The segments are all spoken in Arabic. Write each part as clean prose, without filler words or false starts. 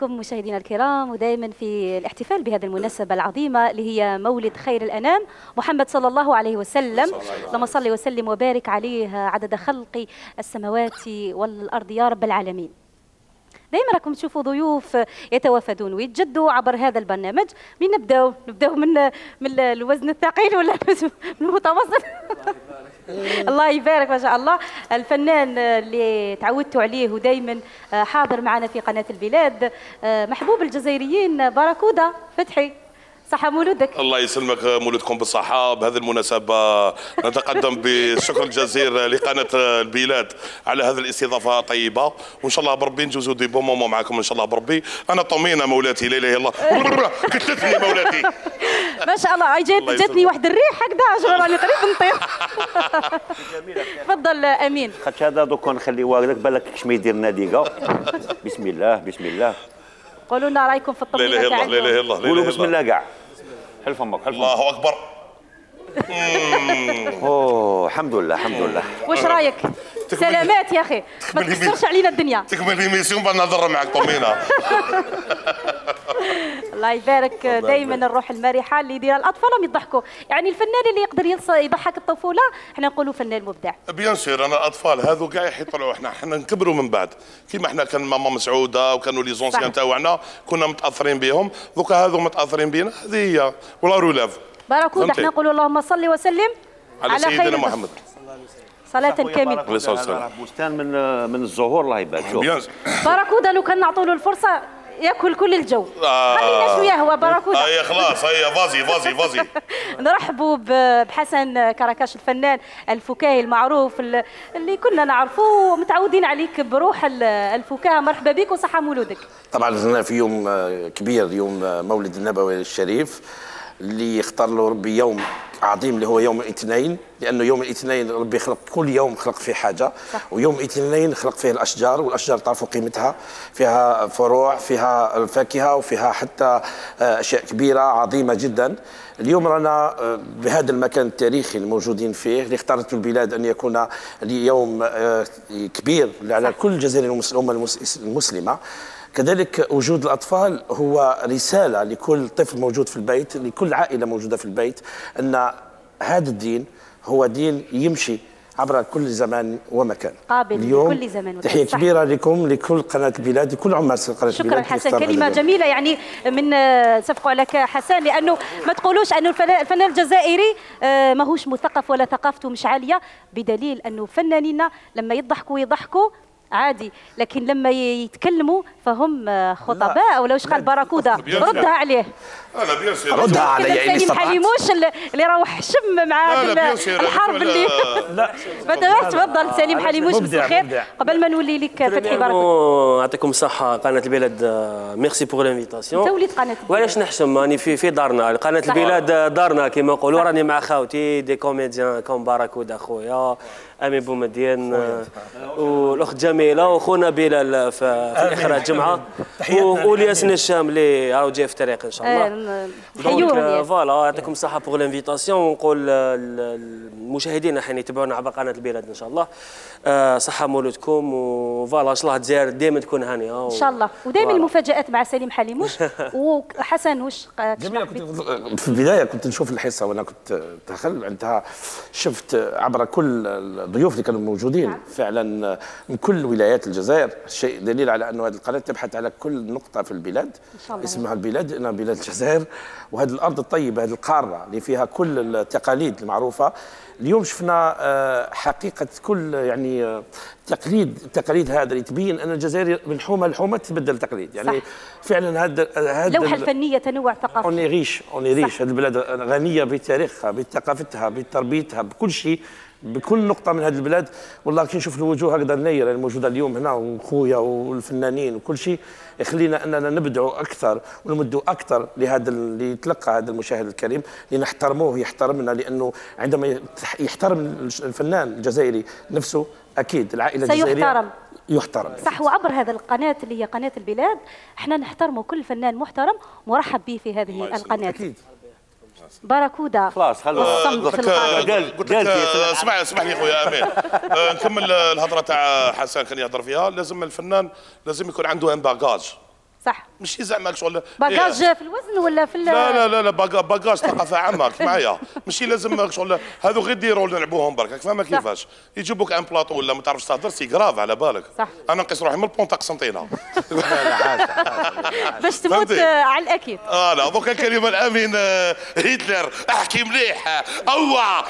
بكم مشاهدينا الكرام، ودائما في الاحتفال بهذه المناسبة العظيمة اللي هي مولد خير الأنام محمد صلى الله عليه وسلم. اللهم صل وسلم وبارك عليه عدد خلق السماوات والأرض يا رب العالمين. دائما راكم تشوفوا ضيوف يتوافدون ويتجدوا عبر هذا البرنامج. من نبداو من الوزن الثقيل ولا من المتوسط؟ الله يبارك ما شاء الله. الفنان اللي تعودتوا عليه ودائما حاضر معنا في قناة البلاد، محبوب الجزائريين باراكودا فتحي، صحة مولودك. الله يسلمك، مولودكم بالصحة. بهذه المناسبة نتقدم بالشكر الجزير لقناة البلاد على هذه الاستضافة الطيبة، وإن شاء الله بربي نجوزوا دي بون مومون معكم إن شاء الله بربي. أنا طمينة مولاتي، لا إله إلا الله، كتلتني مولاتي ما شاء الله. جاتني واحد الريح هكذا شغل راني قريب نطير. تفضل أمين. خاطش هذا دوكا نخليوه لك بالك كش ما يدير ناديقة. بسم الله بسم الله. قولوا لنا رايكم في الطمينة. لا اله الا الله، لا اله الا الله. قولوا بسم الله كاع. حل فمك حل فمك. الله اكبر. اوه الحمد لله الحمد لله. واش رايك؟ سلامات يا اخي، ما تكسرش علينا الدنيا. تكمل ليميسيون بعد نهضر معك طمينة. الله يبارك. دائما الروح المرحه اللي يديرها الاطفال يضحكوا، يعني الفنان اللي يقدر يضحك الطفوله احنا نقولوا فنان مبدع. بيان سير، انا الاطفال هذو كاع يطلعوا احنا نكبروا من بعد، كيما احنا كان ماما مسعوده وكانوا لي زونسيان تاعنا كنا متاثرين بهم، دوكا هذو متاثرين بينا. هذه هي ولا رولاف باراكودا. احنا نقولوا اللهم صل وسلم على سيدنا محمد صلاة كاملة. بستان من الزهور الله يبارك. شوف باراكودا لو كان نعطوا له الفرصه ياكل كل الجو. خلينا شويه هو باراكودا. هيا خلاص، هيا فازي. نرحبوا بحسن كراكاش الفنان الفكاهي المعروف اللي كنا نعرفوه ومتعودين عليك بروح الفكاهه. مرحبا بك وصحه مولودك. طبعا في يوم كبير، يوم مولد النبوي الشريف اللي اختار له ربي يوم عظيم اللي هو يوم الاثنين، لانه يوم الاثنين ربي خلق كل يوم خلق فيه حاجه. صح. ويوم الاثنين خلق فيه الاشجار، والاشجار تعرفوا قيمتها، فيها فروع، فيها الفاكهه، وفيها حتى اشياء كبيره عظيمه جدا. اليوم رانا بهذا المكان التاريخي الموجودين فيه اللي اختارته البلاد ان يكون يوم كبير على كل الجزائر الامه المسلمه. كذلك وجود الأطفال هو رسالة لكل طفل موجود في البيت، لكل عائلة موجودة في البيت، أن هذا الدين هو دين يمشي عبر كل زمان ومكان، قابل لكل زمان ومكان. تحية كبيرة لكم، لكل قناة البلاد، لكل عمال قناة البلاد. شكرا حسن، كلمة جميلة يعني من صفقوا لك حسن، لأنه ما تقولوش أنه الفنان الجزائري ماهوش مثقف ولا ثقافته مش عالية، بدليل أنه فنانينا لما يضحكوا عادي، لكن لما يتكلموا فهم خطباء. ولا واش قال باراكودا؟ ردها عليه. لا بيان سير، ردها علي يعني سليم حليموش اللي روح شم مع الحرب اللي لا تفضل سليم حليموش بالخير. قبل ما نولي لك فتحي باراكودا، يعطيكم الصحة قناة البلاد، ميرسي بور لانفيتاسيون. انت وليت قناة البلاد. وعلاش نحشم؟ راني في دارنا، قناة البلاد دارنا كما نقولوا. راني مع خاوتي دي كوميديان كوم باراكودا خويا امين بومدين والاخت جميله وخونا بلال في اخر الجمعه والياسين الشام اللي راهو جاي في الطريق ان شاء الله. حيوهم فوالا. يعطيكم الصحه بوغ لانفيتاسيون، ونقول المشاهدين حين يتبعونا عبر قناه البلاد ان شاء الله صحه مولودكم، وفوالا ان شاء الله الجزائر دائما تكون هانيه ان شاء الله. ودائما المفاجات مع سليم حليموش. وحسن واش جميلة. في البدايه كنت نشوف الحصه وانا كنت دخل عندها، شفت عبر كل الضيوف اللي كانوا موجودين فعلا من كل ولايات الجزائر، شيء دليل على انه هذه القناه تبحث على كل نقطه في البلاد اسمها البلاد، انها بلاد الجزائر، وهذه الارض الطيبه، هذه القاره اللي فيها كل التقاليد المعروفه. اليوم شفنا حقيقه كل يعني التقاليد هذا اللي تبين ان الجزائر من حومه لحومه تتبدل التقاليد، يعني صح. فعلا هذا اللوحه الفنيه تنوع ثقافي. اوني ريش هذه البلاد غنيه بتاريخها، بثقافتها، بتربيتها، بكل شيء، بكل نقطة من هذه البلاد. والله كي نشوف الوجوه هكذا النيرة الموجودة اليوم هنا وخويا والفنانين وكل شيء، يخلينا أننا نبدعوا أكثر ونمدوا أكثر لهذا اللي يتلقى هذا المشاهد الكريم، لنحترموه يحترمنا، لأنه عندما يحترم الفنان الجزائري نفسه أكيد العائلة الجزائرية يحترم. صح. وعبر هذا القناة اللي هي قناة البلاد احنا نحترموا كل فنان محترم مرحب به في هذه القناة. أكيد. باراكودا خلاص خلوا قلت لك اسمح لي خويا امين. نكمل الهضره تاع حسن كان يهضر فيها. لازم الفنان لازم يكون عنده ان باجاج. صح. ماشي زعما شغل باجاج في الوزن ولا في لا باجاج ثقافه عامه معايا. ماشي لازم شغل هذو غير ديروا نلعبوهم برك فاهمه كيفاش يجيبوك ان بلاطو ولا ما تعرفش تهضر سي كراف على بالك. صح. انا نقيس روحي من البونطا قسنطينه باش تموت على الاكيد. لا دوكا الكلمه الامين هتلر احكي مليح اوا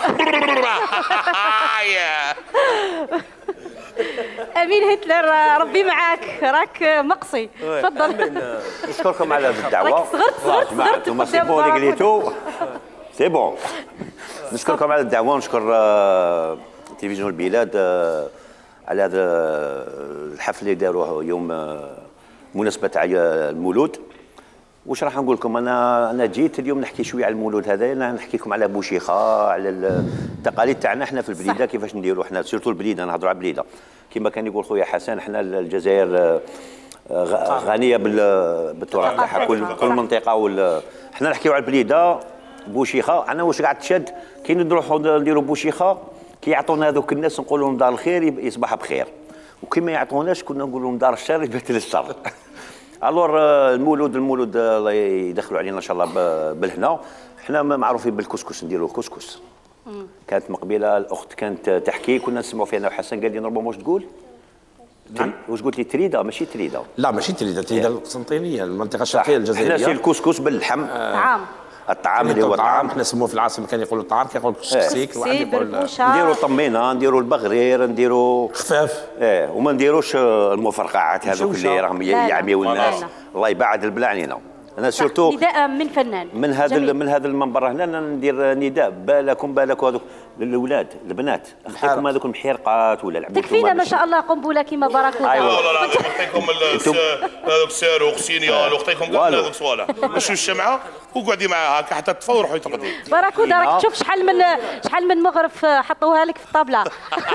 امين هتلر ربي معاك راك مقصي. تفضل. نشكركم على هذه الدعوه. راك صغرت انتم سي بون اللي قليتو سي بون. نشكركم على الدعوه ونشكر تلفزيون البلاد على هذا الحفل اللي داروه يوم مناسبه تاع المولود. واش راح نقول لكم انا جيت اليوم نحكي شويه على المولود هذا. انا نحكي لكم على بوشيخه على التقاليد تاعنا احنا في البليده كيفاش نديروا احنا سيرتو البليده نهضروا على البليده كما كان يقول خويا حسن. احنا الجزائر غنيه بالتراث تاعها كل منطقه احنا نحكيو على البليده بوشيخه. انا واش قاعد تشد كي نروحوا نديروا بوشيخه كي يعطونا هذوك الناس نقول لهم دار الخير يصبح بخير وكي ما يعطوناش كنا نقول لهم دار الشر يبتل الشر. الور المولود الله يدخلوا علينا ان شاء الله بالهنا. احنا معروفين بالكسكس نديروا الكسكس. كانت مقبله الاخت كانت تحكي كنا نسمعوا فيها انا وحسن قال لي ربما واش تقول؟ واش قلت لي تريده ماشي تريده؟ لا ماشي تريده القسنطينيه المنطقه الشرقيه الجزائريه. احنا سي الكسكس باللحم الطعام اللي هو الطعام. احنا نسموه في العاصمه كان يقولوا الطعام كان يقول كسكسيك واحد يقول نديروا طمينه نديروا البغرير نديروا خفاف وما نديروش المفرقعات هذوك اللي راهم يعميوا الناس. الله يبعد البلا علينا. انا سورتو نداء من فنان من هذا المنبر هنا ندير نداء بالكم هذوك للاولاد البنات اخطيكم هذوك المحيرقات ولا العبوا تكفينا ما شاء الله قنبله كيما بارك الله. ايوا لا نعطيكم هذوك الصاروخ سينيال نعطيكم كاع هذوك الصوالح مشوا الشمعه وقعدي معاها هكا حتى تطفى وروحي تقضي. بارك الله راك تشوف شحال من مغرف حطوها لك في الطابله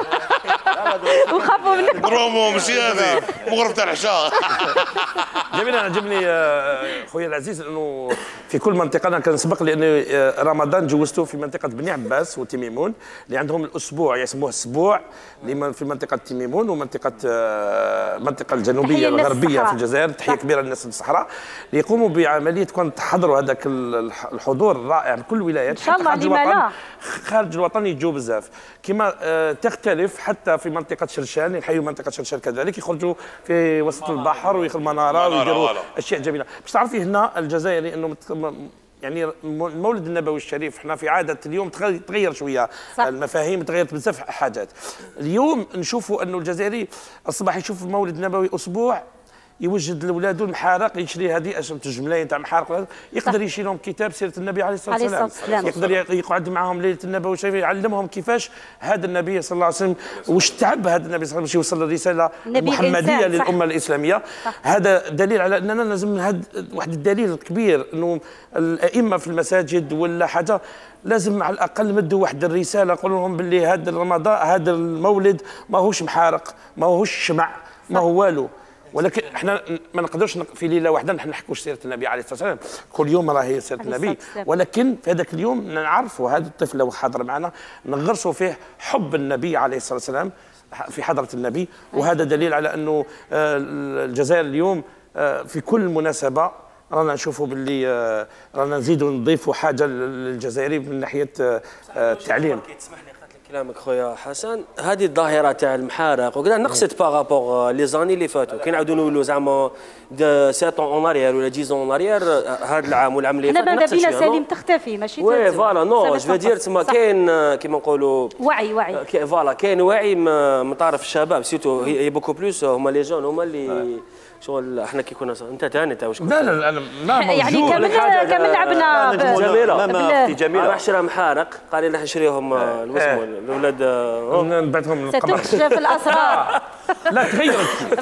وخافوا منك. برومو ماشي هذه مغرف تاع العشاء. جميل. انا عجبني خويا العزيز انه في كل منطقه انا كنسبق لان رمضان جوزته في منطقه بني عباس وتيميمون اللي عندهم الاسبوع يسموه السبوع اللي في منطقه تيميمون ومنطقه المنطقه الجنوبيه الغربيه في الجزائر. تحيه كبيره للناس الصحراء اللي يقوموا بعمليه كون تحضروا هذاك الحضور الرائع من كل الولايات. ان شاء الله لما لا. خارج الوطن يجوا بزاف كما تختلف حتى في منطقه شرشان يحيوا منطقه شرشان كذلك يخرجوا في وسط البحر ويخرجوا مناره ويديروا اشياء جميله. باش تعرفي هنا الجزائري انه يعني المولد النبوي الشريف احنا في عاده اليوم تغير شويه صح. المفاهيم تغيرت بزاف حاجات. اليوم نشوفوا انه الجزائري اصبح يشوف المولد النبوي اسبوع يوجد لاولاده المحارق يشري هذه جملايه تاع محارق يقدر يشري لهم كتاب سيره النبي عليه الصلاه والسلام. يقدر يقعد معهم ليله النبوي الشريف يعلمهم كيفاش هذا النبي صلى الله عليه وسلم واش تعب هذا النبي صلى الله عليه وسلم باش يوصل الرساله المحمديه للامه الاسلاميه. هذا دليل على اننا لازم هذا واحد الدليل كبير انه الائمه في المساجد ولا حاجه لازم على الاقل مدوا واحد الرساله قولوا لهم باللي هذا رمضان هذا المولد ماهوش محارق ماهوش شمع ما هو والو. ولكن احنا ما نقدرش في ليله واحده نحن نحكوا سيره النبي عليه الصلاه والسلام كل يوم راهي سيره النبي ولكن في هذاك اليوم نعرفوا هذا الطفل لو حاضر معنا نغرسوا فيه حب النبي عليه الصلاه والسلام في حضره النبي. وهذا دليل على انه الجزائر اليوم في كل مناسبه رانا نشوفوا باللي رانا نزيدوا نضيفوا حاجه للجزائري من ناحيه التعليم. كلامك خويا حسن هذه الظاهره تاع المحارق وكذا نقصت باغابوغ لي زاني اللي فاتوا كي نعاودوا نقولوا زعما 7 اون اريير ولا 10 اون اريير هذا العام والعام اللي فات ماذا بينا سليم تختفي ماشي وي فوالا نو جو دير تما كاين كيما نقولوا وعي فوالا كاين وعي من طرف الشباب سيتو هي بوكو بلوس هما لي جون هما اللي شغل احنا كي كنا انت ثاني انت واش لا انا ما يعني كمل لعبنا جميله اختي جميله راح نشري محارق قال لي راح نشريهم الاولاد نبعثهم للقمر ستكشف الاسرار. لا تغيرت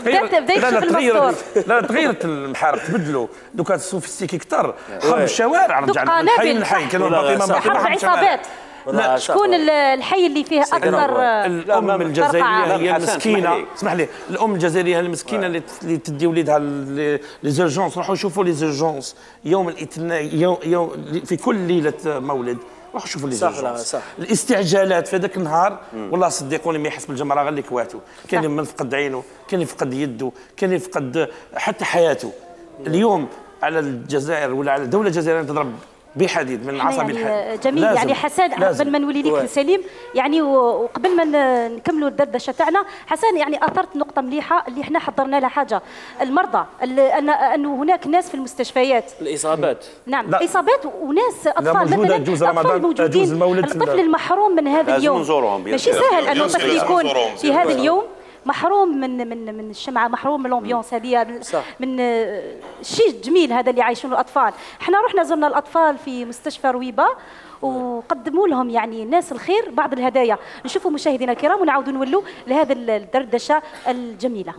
لا تغيرت المحارق تبدلوا دوكا سوفيستيكي كثر حرب الشوارع رجعنا من الحي للحي كانوا باقي حرب عصابات. لا شكون الحي اللي فيه اكثر الام الجزائريه هي المسكينه اسمح لي الام الجزائريه المسكينه اللي تدي وليدها لي زيرجونس روحوا شوفوا لي زيرجونس يوم الاثنين يوم في كل ليله مولد روحوا شوفوا لي زيرجونس الاستعجالات في هذاك النهار والله صدقوني ما يحس بالجمره غير اللي كواتو كاين من فقد عينه كاين يفقد يده كاين يفقد حتى حياته اليوم على الجزائر ولا على الدوله الجزائريه تضرب بحديد من اعصاب يعني الحديد. جميل يعني حسن قبل ما نولي لك سليم يعني وقبل ما نكملوا الدردشه تاعنا حسن يعني اثرت نقطه مليحه اللي احنا حضرنا لها حاجه المرضى انه هناك ناس في المستشفيات الاصابات نعم اصابات وناس اطفال مثلا جوز رمضان جوز المولد الطفل المحروم من هذا اليوم ماشي سهل انه الطفل يكون في هذا اليوم محروم من الشمعه محروم من الامبيونس هذه من الشيء الجميل هذا اللي عايشونه الاطفال احنا رحنا زرنا الاطفال في مستشفى رويبه وقدموا لهم يعني ناس الخير بعض الهدايا نشوفوا مشاهدينا الكرام ونعاودوا نولوا لهذا الدردشه الجميله.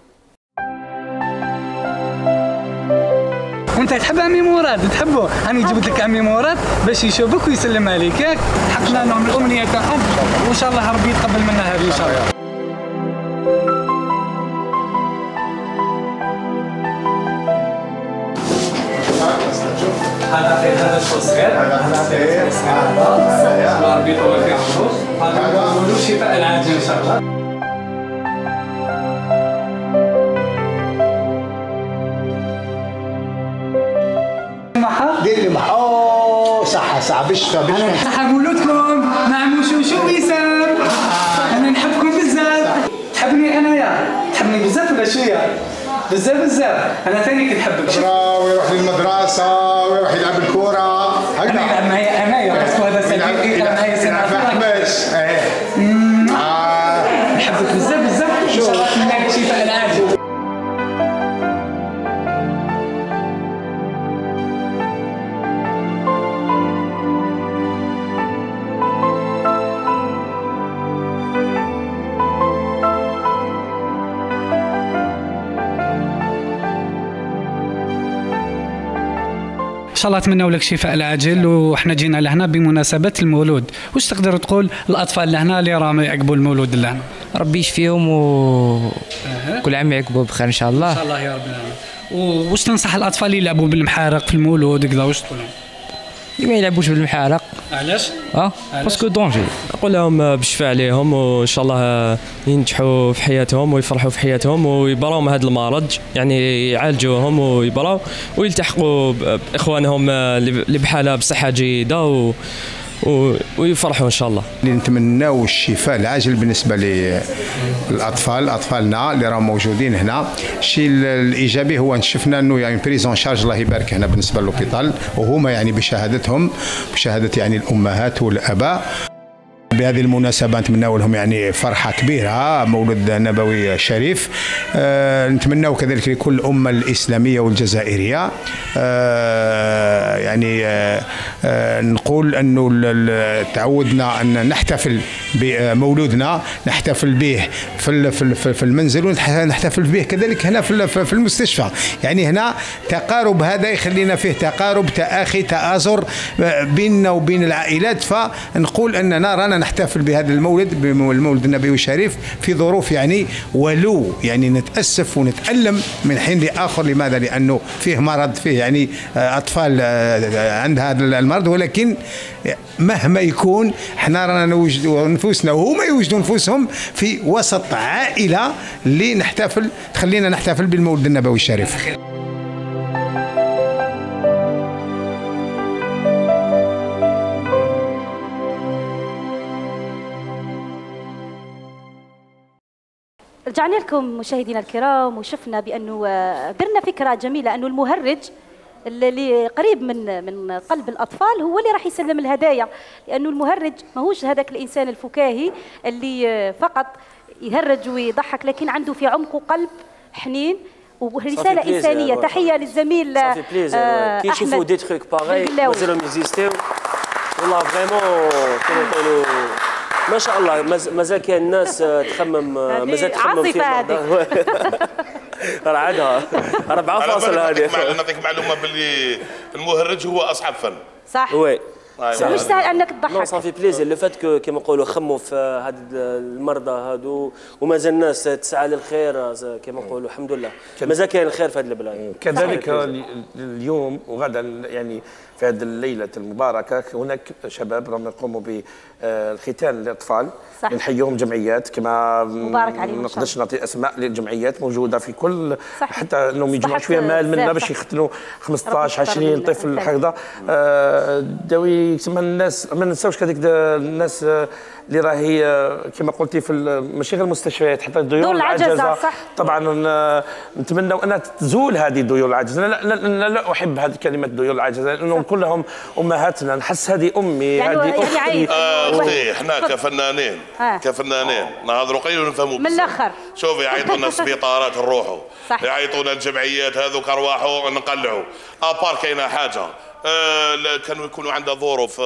وانت تحب عمي مراد تحبه انا جبت لك عمي مراد باش يشوفك ويسلم عليك ياك حقنا لهم الامنيه تاعهم وان شاء الله ربي يتقبل منا هذه ان شاء الله. هذا شو صغير هذا صغير ربي يطول في عمره هذا نقولوا شفاء العاجل ان شاء الله. دير لي محا صح بالشفا صح مولودكم مع موشوشو ويسام انا نحبكم بزاف. تحبني انايا تحبني بزاف ولا شويه بزاف انا ثاني كنحبك ويروح للمدرسه ويروح يلعب الكره هكذا انا يلعب معايا انايا باسكو هذا صديقي يلعب معايا نحبك بزاف ان شاء الله نتمنى لك شفاء العاجل. ان شاء الله اتمنى لك شفاء العاجل وحنا جينا لهنا بمناسبه المولود. واش تقدر تقول الاطفال لهنا اللي راهم يعقبوا المولود لهنا؟ ربي يشفيهم وكل عام يعقبوا بخير ان شاء الله. ان شاء الله يا رب العالمين. واش تنصح الاطفال اللي يلعبوا بالمحارق في المولود كذا واش تقول لهم؟ ما يلعبوش بالمحارق. علاش؟ باسكو دونجي. نقول لهم بالشفاء عليهم وان شاء الله ينجحوا في حياتهم ويفرحوا في حياتهم ويبراو هذا المرض يعني يعالجوهم ويبراو ويلتحقوا باخوانهم اللي بحالها بصحه جيده ويفرحوا ان شاء الله. اللي نتمناو الشفاء العاجل بالنسبه للاطفال اطفالنا اللي راهم موجودين هنا. الشيء الايجابي هو شفنا انه يعني بريزون شارج الله يبارك هنا بالنسبه للوبيطال وهما يعني بشهادتهم بشهاده يعني الامهات والاباء. بهذه المناسبة نتمناو لهم يعني فرحة كبيرة مولد نبوي شريف. نتمناو كذلك لكل الأمة الإسلامية والجزائرية. يعني نقول أنه تعودنا أن نحتفل بمولودنا نحتفل به في المنزل ونحتفل به كذلك هنا في المستشفى. يعني هنا تقارب هذا يخلينا فيه تقارب تآخي تآزر بيننا وبين العائلات. فنقول أننا رانا نحتفل بهذا المولد بالمولد النبوي الشريف في ظروف يعني ولو يعني نتأسف ونتألم من حين لآخر. لماذا؟ لأنه فيه مرض فيه يعني أطفال عند هذا المرض ولكن مهما يكون احنا رانا نوجد نفوسنا وهما يوجدوا نفوسهم في وسط عائلة اللي نحتفل تخلينا نحتفل بالمولد النبوي الشريف. رجعنا لكم مشاهدينا الكرام وشفنا بانه درنا فكره جميله انه المهرج اللي قريب من قلب الاطفال هو اللي راح يسلم الهدايا. لانه المهرج ماهوش هذاك الانسان الفكاهي اللي فقط يهرج ويضحك لكن عنده في عمقه قلب حنين ورساله انسانيه. تحيه للزميل كي يشوفوا دي تروك باغي مازالهم يزيستيو والله فريمون كيما نقولوا ما شاء الله مازال كاين الناس تخمم مازال تخمم عاصفه هذه راه عادها 4 فاصل هذه. نعطيك معلومه باللي المهرج هو اصحاب فن. صح وي مش سهل انك تضحك. نو صافي بليزير لو فات كيما نقولوا خموا في هاد المرضى هادو ومازال الناس تسعى للخير كيما نقولوا الحمد لله مازال كاين الخير في هذه البلاد. كذلك اليوم وغدا يعني في هذه الليله المباركه هناك شباب راهم يقوموا بالختان للاطفال، نحييهم جمعيات كما مبارك عليهم. ما نقدرش نعطي اسماء للجمعيات موجوده في كل، حتى انهم يجمعوا شويه مال منا باش يختنوا 15 20 طفل هكذا. داوي تسمى الناس ما ننساوش كذلك الناس اللي راهي كما قلتي في ماشي غير المستشفيات، حتى الديور العاجزه. طبعا نتمنى ان تزول هذه الديور العاجزه. أنا لا احب هذه كلمه الديور العاجزه لانهم كلهم امهاتنا، نحس هذه امي هذه اختي. اختي احنا كفنانين نهضروا قليل ونفهموا من الاخر. شوفي يعيطوا لنا السبيطارات نروحوا، يعيطونا الجمعيات هذوك نروحوا نقلعوا. ابار كاينه حاجه كانوا يكونوا عندها ظروف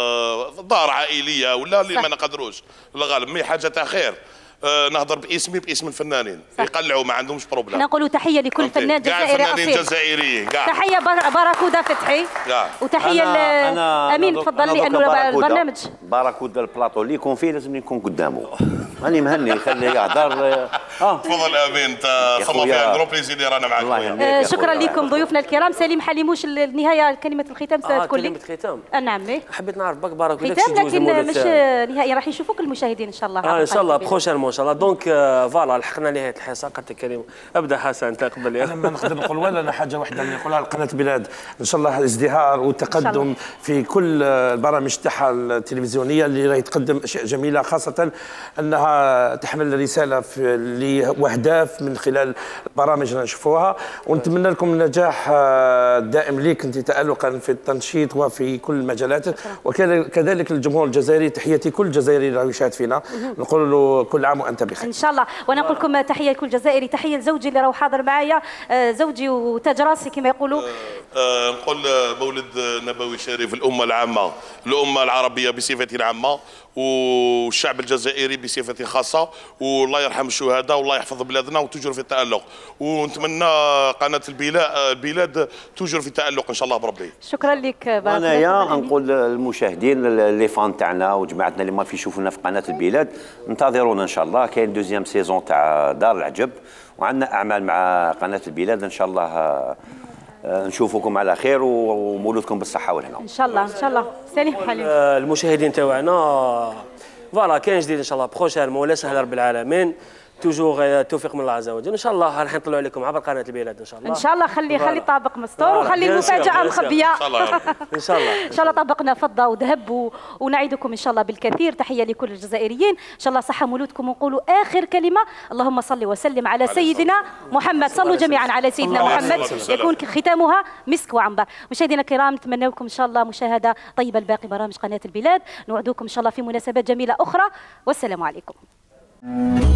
دار عائليه ولا اللي ما نقدروش الغالب مي حاجه تاع خير. نهضر باسمي باسم الفنانين يقلعوا ما عندهمش بروبليم. نقولوا تحيه لكل فنان جزائري اصيل. فنانين جزائريين كاع. تحيه باراكودا فتحي وتحيه امين. تفضل لانه البرنامج باراكودا البلاطو اللي يكون فيه لازم نكون قدامه. راني مهني خليه يهضر. تفضل امين انت ثم فيها جروب بليزير اللي رانا معاك. شكرا لكم ضيوفنا الكرام. سليم حليموش النهايه كلمه الختام ستكون لك. كلمه ختام نعم حبيت نعرف بك باراكودا ختام لكن مش نهائي راح يشوفوك المشاهدين ان شاء الله. ان شاء الله بروشينمون ان شاء الله. دونك فوالا لحقنا نهايه الحصه. قالت الكريم ابدا حسن انت قبل. انا ما نقدر نقول ولا انا حاجه واحده اللي نقولها لقناه البلاد ان شاء الله الازدهار والتقدم في كل البرامج تاعها التلفزيونيه اللي راهي تقدم اشياء جميله، خاصه انها تحمل رساله واهداف من خلال البرامج اللي نشوفوها. ونتمنى لكم النجاح الدائم ليك انت تالقا في التنشيط وفي كل المجالات، وكذلك الجمهور الجزائري. تحياتي كل جزائري راه يشاهد فينا، نقول له كل عام وانت بخير ان شاء الله. وانا نقول لكم تحيه لكل جزائري. تحيه لزوجي اللي راهو حاضر معايا، زوجي وتاج راسي كما يقولوا. نقول مولد نبوي شريف الامه العامه، الامه العربيه بصفه عامه والشعب الجزائري بصفه خاصه، والله يرحم الشهداء والله يحفظ بلادنا وتجر في التالق. ونتمنى قناه البلاد تجر في التالق ان شاء الله بربي. شكرا لك. انايا نقول للمشاهدين لي فان تاعنا وجماعتنا اللي ما في يشوفونا في قناه البلاد انتظرونا ان شاء الله. كاين دوزيام سيزون تاع دار العجب وعندنا اعمال مع قناه البلاد ان شاء الله. نشوفكم على خير ومولودكم بالصحه والهنا ان شاء الله. ان شاء الله. سليم حليم. المشاهدين تاعنا فوالا كاين جديد ان شاء الله بروشينمون ولا سهل رب العالمين. توجور التوفيق من الله عز وجل ان شاء الله. راح نطلعوا عليكم عبر قناه البلاد ان شاء الله. ان شاء الله. خلي طابق مستور وخلي المفاجاه مخبيه ان شاء الله. ان شاء الله. ان شاء الله طبقنا فضه وذهب ونعيدكم ان شاء الله بالكثير. تحيه لكل الجزائريين ان شاء الله. صحه مولودكم. ونقولوا اخر كلمه اللهم صل وسلم على سيدنا محمد. صلوا جميعا على سيدنا محمد يكون ختامها مسك وعنبر. مشاهدينا الكرام نتمنى لكم ان شاء الله مشاهده طيبه لباقي برامج قناه البلاد. نوعدكم ان شاء الله في مناسبات جميله اخرى والسلام عليكم.